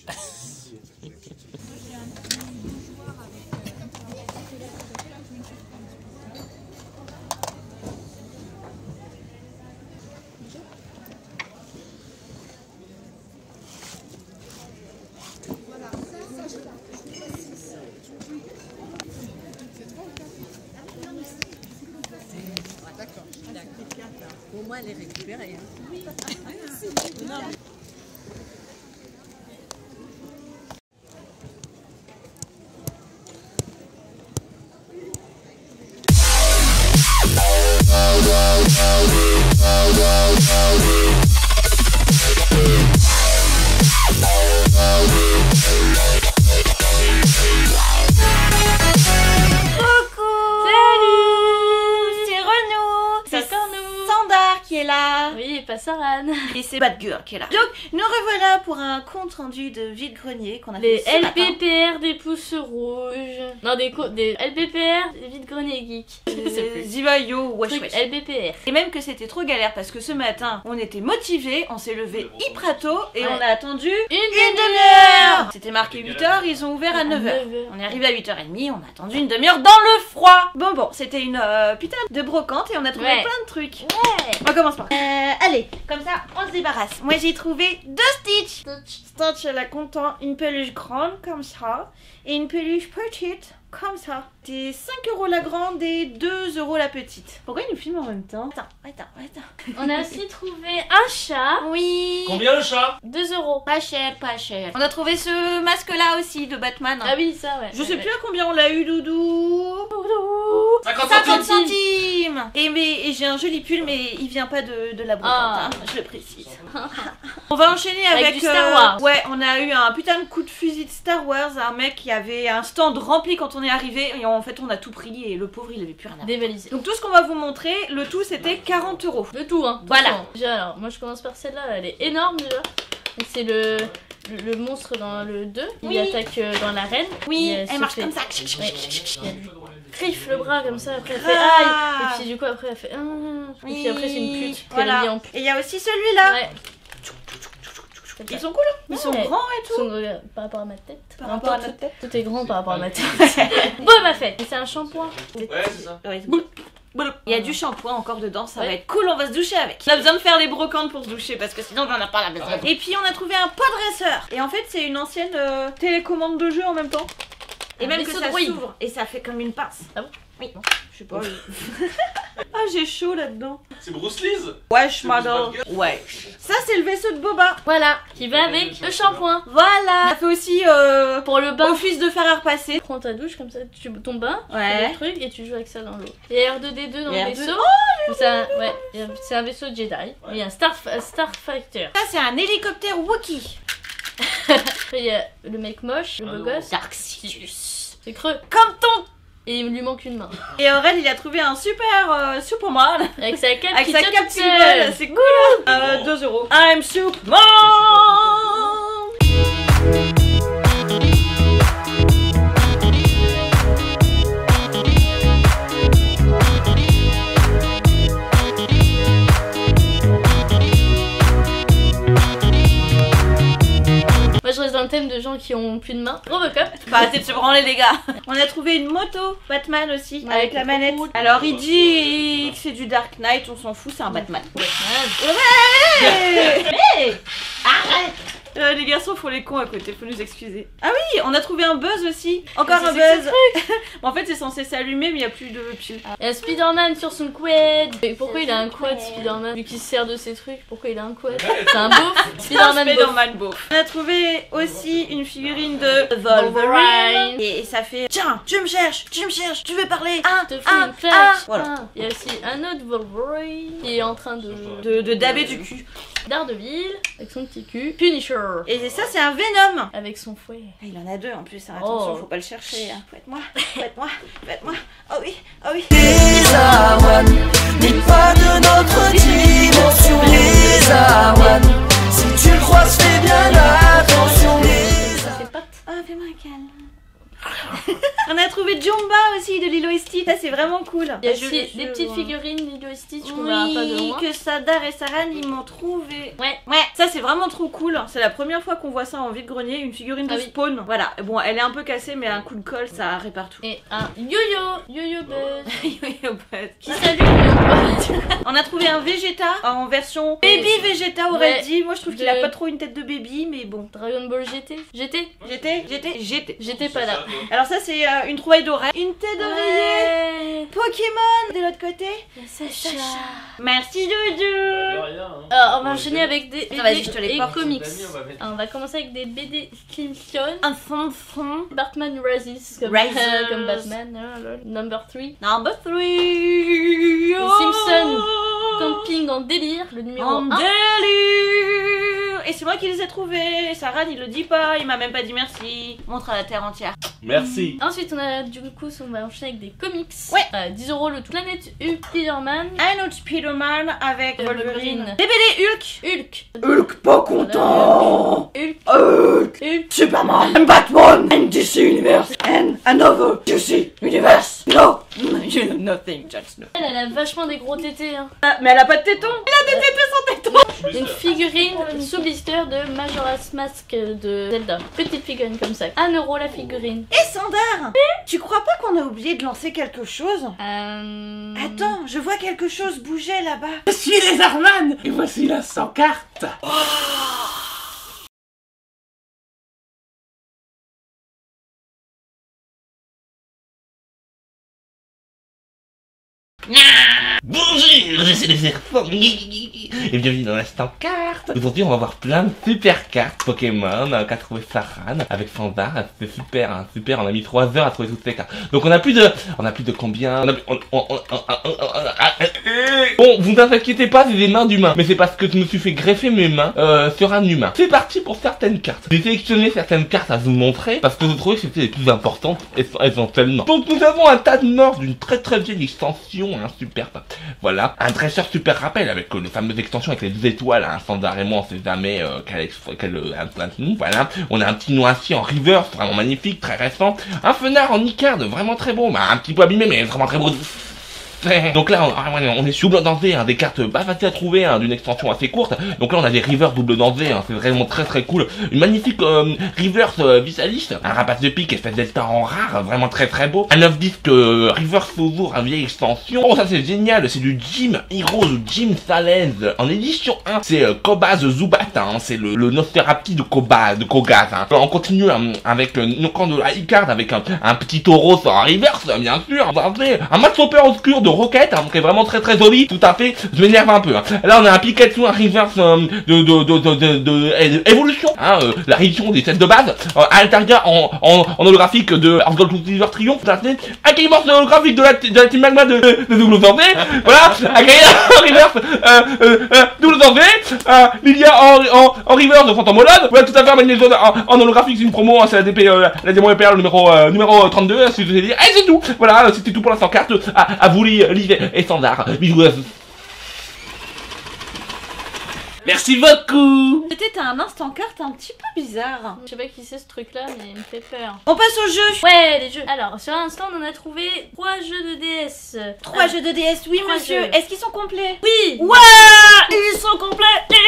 Au moins, elle est récupérée. Oui, pas Saran. Et c'est Badgur qui est là. Donc, nous revoilà pour un compte rendu de vide-grenier qu'on a Les fait ce matin. LPPR des pouces rouges. Non, des LPPR des vide-grenier geek. Zivayo, wesh wesh. LPPR. Et même que c'était trop galère parce que ce matin, on était motivés, on s'est levé hyper tôt et on a attendu une demi-heure. C'était marqué 8h, ils ont ouvert à 9h. On est arrivé à 8h30, on a attendu une demi-heure dans le froid. Bon, c'était une putain de brocante et on a trouvé plein de trucs. Ouais. On commence par... allez, comme ça, on se débarrasse. Moi, j'ai trouvé 2 Stitch. Stitch, elle a content une peluche grande, comme ça, et une peluche petite, comme ça. C'est 5 € la grande et 2 € la petite. Pourquoi ils nous filment en même temps? Attends. On a aussi trouvé un chat. Oui. Combien le chat? 2 €. Pas cher. On a trouvé ce masque-là aussi, de Batman. Ah oui, ça, ouais. Je sais plus à combien on l'a eu, Doudou. 50 centimes. Et j'ai un joli pull, mais il vient pas de la brocante, je le précise. On va enchaîner avec du Star Wars. Ouais, on a eu un putain de coup de fusil de Star Wars. Un mec qui avait un stand rempli quand on est arrivé. Et en fait, on a tout pris et le pauvre, il avait plus rien à faire. Dévalisé. Donc tout ce qu'on va vous montrer, le tout c'était 40 €. Le tout, hein. Voilà. Déjà, alors, moi je commence par celle-là, elle est énorme déjà. Donc c'est le monstre dans le 2. Oui. Il attaque dans l'arène. Oui, elle marche comme ça. Griffe le bras comme ça, après elle fait aïe. Et puis du coup après elle fait Oui. et puis après c'est une pute. Voilà. En pute. Et il y a aussi celui-là. Ouais. Ils sont cool, ils sont grands et tout. Ils sont par rapport à ma tête. Par rapport à notre tête. Tout est grand par rapport à ma tête. Bon, ma fête. Et c'est un shampoing. Ouais, c'est ça. Ouais, il y a du shampoing encore dedans, ça va être cool, on va se doucher avec. On a besoin de faire les brocantes pour se doucher parce que sinon on en a pas la besoin. Et puis on a trouvé un podresseur. Et en fait c'est une ancienne télécommande de jeu en même temps. Et même que ça s'ouvre et ça fait comme une pince. Ah bon? Oui. Je sais pas. Ah j'ai chaud là-dedans. C'est Bruce Lee. Wesh model. Ouais. Ça c'est le vaisseau de Boba. Voilà. Qui va avec le shampoing. Voilà. Ça fait aussi pour le bain. office de fer à repasser. Tu prends ta douche comme ça, ton bain, ouais. tu mets le truc et tu joues avec ça dans l'eau. Il y a R2D2 dans le vaisseau. Oh, c'est un vaisseau Jedi. Ouais. Il y a un Starfighter. Ça c'est un hélicoptère Wookiee. Après il y a le mec moche, le beau gosse. Dark Sidious. C'est creux. Comme ton. Et il lui manque une main. Et Aurel il a trouvé un super Superman. Avec sa cape avec qui sa tient cape toute qui seule. vole, c'est cool. 2 €. I'm Superman. Moi je reste dans le thème de gens qui ont plus de main. Robocop. Bah arrêtez de se branler les gars. On a trouvé une moto Batman aussi, Ouais, avec la manette. cool. Alors il dit que c'est du Dark Knight, on s'en fout, c'est un Batman. Ouais. Hey, arrête. Les garçons font les cons à côté, faut nous excuser. Ah oui, on a trouvé un buzz aussi. Encore un buzz. Bon, en fait c'est censé s'allumer mais il n'y a plus de pile. Il y a Spider-Man sur son quad. Et pourquoi il a un quad Spider-Man? Vu qu'il se sert de ses trucs, pourquoi il a un quad? C'est un beauf. Spider-Man beauf. On a trouvé aussi une figurine de Wolverine. Et ça fait tiens, tu me cherches, tu veux parler. Voilà. Il y a aussi un autre Wolverine qui est en train de daber du cul. Daredevil avec son petit cul. Punisher Et ça c'est un Venom. avec son fouet. Ah, il en a 2 en plus, hein. Attention, faut pas le chercher. Hein. Faites-moi. Oh oui. Lisa One n'est pas de notre dimension. Lisa One, si tu le croises, fais bien attention. Lisa. Ses pattes. Oh, fais-moi un câlin. On a trouvé 2 Jumba aussi de Lilo et Stitch. Ça, c'est vraiment cool. Il y a aussi des petites figurines Lilo et Stitch qu'on verra pas de loin. que Sadar et Saran ils m'ont trouvé. Ouais. Ça c'est vraiment trop cool. C'est la première fois qu'on voit ça en vide-grenier, une figurine de Spawn. Voilà. Bon, elle est un peu cassée, mais un coup de colle, ça répare tout. Et un Yo-Yo Buzz. Yo-Yo Buzz. Qui salue Yo-Yo. On a trouvé un Vegeta en version Baby Vegeta, aurait dit. Moi je trouve qu'il a pas trop une tête de baby, mais bon. Dragon Ball GT. J'étais pas là. Alors ça c'est une trouvaille d'oreille. Une tête d'oreiller. Pokémon de l'autre côté. Sacha. Merci Doudou. Alors on va enchaîner avec des BD vas-y, je te les et porte. comics. Alors, on va commencer avec des BD Simpsons. Un fond. Batman Rises comme, comme Batman. Number 3. Number 3. Les Simpsons Camping en délire, le numéro 1. Délire. Et c'est moi qui les ai trouvés. Sarah il le dit pas, il m'a même pas dit merci. Montre à la terre entière. Merci. Ensuite on a du coup on va enchaîner avec des comics. Ouais. 10 € le tout. Planète Hulk Spider-Man. Un autre Spider-Man avec Wolverine. BBD Hulk. Hulk pas content. Hulk. Superman and Batman and DC Universe and another DC Universe. No, you know nothing, just no. Elle a vachement des gros tétés. Hein. Ah, mais elle a pas de téton. Elle a des tétons sans téton. Une figurine sous blister de Majora's Mask de Zelda. Petite figurine comme ça. 1 € la figurine. Et Sandar, tu crois pas qu'on a oublié de lancer quelque chose? Attends, je vois quelque chose bouger là-bas. Je suis les Arman et voici la 100 cartes. Bonjour, je suis les serpents et bienvenue dans l'instant carte. Aujourd'hui on va voir plein de super cartes Pokémon qu'a trouvé Saran avec Sandar. C'était super, super, on a mis 3 heures à trouver toutes ces cartes. Donc on a plus de combien? Bon, vous inquiétez pas, c'est des mains d'humains, mais c'est parce que je me suis fait greffer mes mains sur un humain. C'est parti pour certaines cartes. J'ai sélectionné certaines cartes à vous montrer parce que je trouvais que c'était les plus importantes essentiellement. Donc nous avons un tas de morts d'une très vieille extension, super. Voilà, un dresseur super rappel avec les fameuses extensions avec les 2 étoiles, Sandar et moi on sait jamais quelle implante nous. Voilà, on a un petit noisy en reverse, vraiment magnifique, très récent. Un fenard en Icard, vraiment très beau, un petit peu abîmé mais vraiment très beau. Donc là on est sur double danger, des cartes pas faciles à trouver, d'une extension assez courte. Donc là on a des reverse double danger, c'est vraiment très cool. Une magnifique reverse Visalis, un rapace de pique espèce delta en rare, vraiment très beau. Un 9 disque reverse toujours, une vieille extension. Oh ça c'est génial, c'est du Jim Heroes ou Jim Salez en édition 1. C'est Kobaz Zubat, c'est le Nosferatu de Kogaz. On continue avec le camp de la Icard avec un petit taureau en reverse bien sûr. Un match super obscur de Rocket, qui est vraiment très joli, tout à fait, je m'énerve un peu. Là on a un Pikachu, un reverse de évolution, la révision des sets de base, Altaria en holographique de Asgol Silver Triumph, tout à fait, un Gamer holographique de la Team Magma de double danger, voilà, un Gamer reverse double danger, Lilia en reverse de Phantom Molode, voilà tout à fait, un Magnézone en holographique, c'est une promo, c'est la DP, la démon EPR numéro 32, si je veux dire, et c'est tout, voilà, c'était tout pour l'instant carte, à vous Liv et Sandar. Bisous. Merci beaucoup. C'était un instant carte un petit peu bizarre. Je sais pas qui c'est ce truc là mais il me fait peur. On passe au jeu. Ouais les jeux. Alors sur l'instant on a trouvé 3 jeux de DS. 3 jeux de DS, oui monsieur. Est-ce qu'ils sont complets? Oui. Ouais, ils sont complets.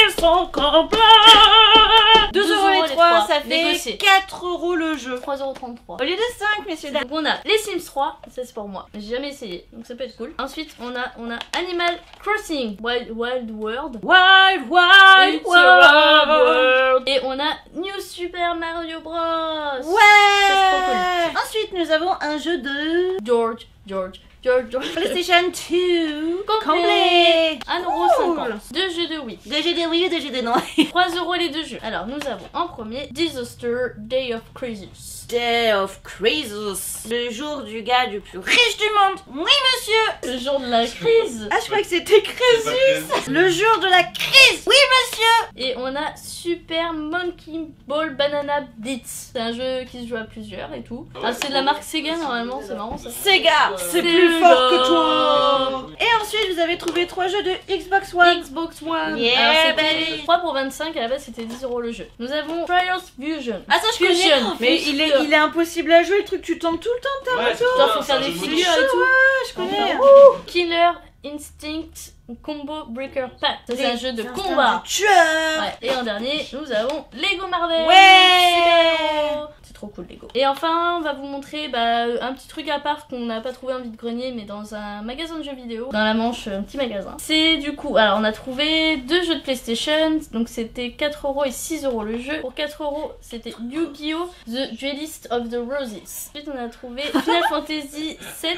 2 € les 3, ça fait négocié. 4 € le jeu. 3,33 €. Au lieu de 5 messieurs dames. Donc on a les Sims 3, ça c'est pour moi. J'ai jamais essayé, donc ça peut être cool. Ensuite on a Animal Crossing Wild World. Wild World. Et on a New Super Mario Bros. Ouais. Ça, c'est trop cool. Ensuite nous avons un jeu de George. PlayStation 2 complet. 1,50 Cool. 2 jeux de Wii. 2 jeux de oui, 2 jeux de non. 3 € les 2 jeux. Alors nous avons en premier Disaster Day of Crisis. Day of Crisis. Le jour du gars du plus riche du monde. Oui monsieur. Le jour de la crise. Ah je crois que c'était Crésus. Le jour de la crise. Oui monsieur. Et on a Super Monkey Ball Banana Blitz. C'est un jeu qui se joue à plusieurs et tout. Ah c'est de la marque Sega normalement, c'est marrant ça. Sega, c'est plus plus fort que toi. Et ensuite, vous avez trouvé 3 jeux de Xbox One. Xbox One. Yeah, Alors c'était baby. 3 pour 25, à la base c'était 10 € le jeu. Nous avons Trials Fusion. Ah ça je connais. Fusion. Mais il est impossible à jouer le truc, tu tombes tout le temps de ta moto. Genre faut faire des figures et tout. Je connais. Killer Instinct Combo Breaker Pack. Ça c'est un jeu de combat. Tueur. Ouais. Et en dernier, nous avons Lego Marvel. Ouais. Super-héros. C'est trop cool Lego. Et enfin, on va vous montrer un petit truc à part qu'on n'a pas trouvé en vide-grenier, mais dans un magasin de jeux vidéo. Dans la Manche, un petit magasin. C'est du coup, alors on a trouvé 2 jeux de PlayStation. Donc c'était 4 € et 6 € le jeu. Pour 4 €, c'était Yu-Gi-Oh! The Duelist of the Roses. Ensuite, on a trouvé Final Fantasy 7.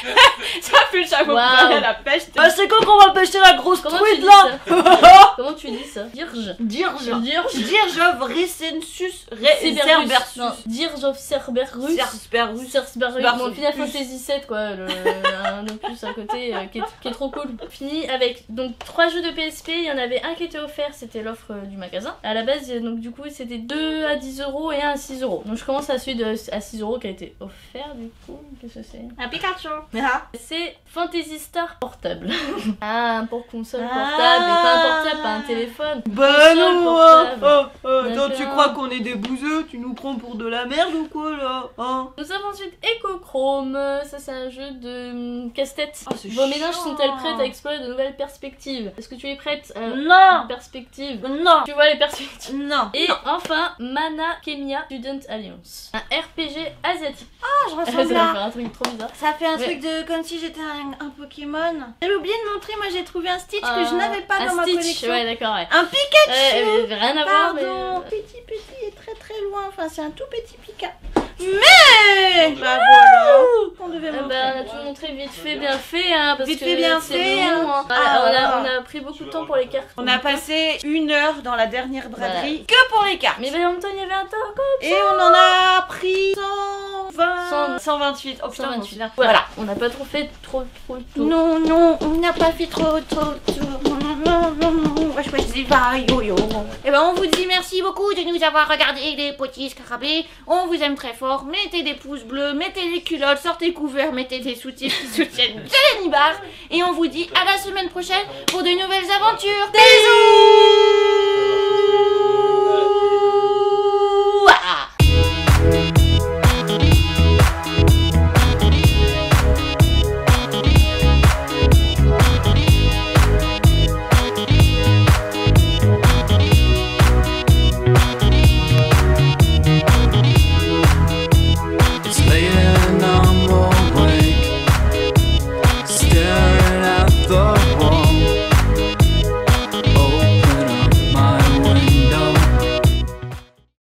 Ça pue le chapeau. Waouh. La pêche. Ah, c'est quand qu'on va pêcher la grosse Comment tu truite dis là? ça? Comment tu dis ça? Dirge. Dirge. Dirge. Dirge of Recensus Cerberus. Non, Dirge of Cerberus. Cerberus. Cerberus. Cerberus. Bon, Final Fantasy 7 quoi, un opus à côté qui est trop cool. Fini avec donc 3 jeux de PSP, il y en avait un qui était offert, c'était l'offre du magasin. À la base, donc du coup, c'était 2 à 10 € et 1 à 6 €. Donc je commence à celui à 6 € qui a été offert du coup. Qu'est-ce que c'est? Un Pikachu. C'est Fantasy Star portable. Ah, pour console portable, mais pas un portable, pas un téléphone. Bah Console non. portable. Attends, tu D'accord. crois qu'on est des bouseux? Tu nous prends pour de la merde ou quoi là? Hein? Nous avons ensuite Echochrome, ça c'est un jeu de casse-tête. Oh, c'est Vos ménages chiant. sont-elles prêtes à explorer de nouvelles perspectives? Est-ce que tu es prête à Non. une perspective? Non. Tu vois les perspectives? Non. Et enfin, Mana Kemia Student Alliance, un RPG asiatique. Ah, je Ça va ressemble faire à... un truc trop bizarre. Ça fait un Ouais. truc de comme si j'étais un Pokémon. J'avais oublié de montrer, moi j'ai trouvé un Stitch que je Un- n'avais pas un dans ma Stitch, collection. ouais d'accord, ouais. Un Pikachu. Rien à voir, mais... Pardon. Petit et très très loin. Enfin, c'est un tout petit Pika. Mais bah voilà. On devait montrer. on a tout montré vite fait, bien fait, hein, parce Vite que fait, bien c'est fait, long, hein. hein. Voilà, Ah. on a pris beaucoup de temps pour les cartes. On a passé 1 heure dans la dernière braderie que pour les cartes. Mais en même temps, il y avait un tas encore. Et on en a pris 128. Oh putain, 128. bon, Voilà, on n'a pas trop fait trop de tout. Non, non, on n'a pas fait trop. On va choisir yo-yo. Et ben on vous dit merci beaucoup de nous avoir regardé les petits scarabées. On vous aime très fort. Mettez des pouces bleus, mettez des culottes, sortez couverts, mettez des soutiens qui soutiennent Jenny Bar. Et on vous dit à la semaine prochaine pour de nouvelles aventures. Bisous.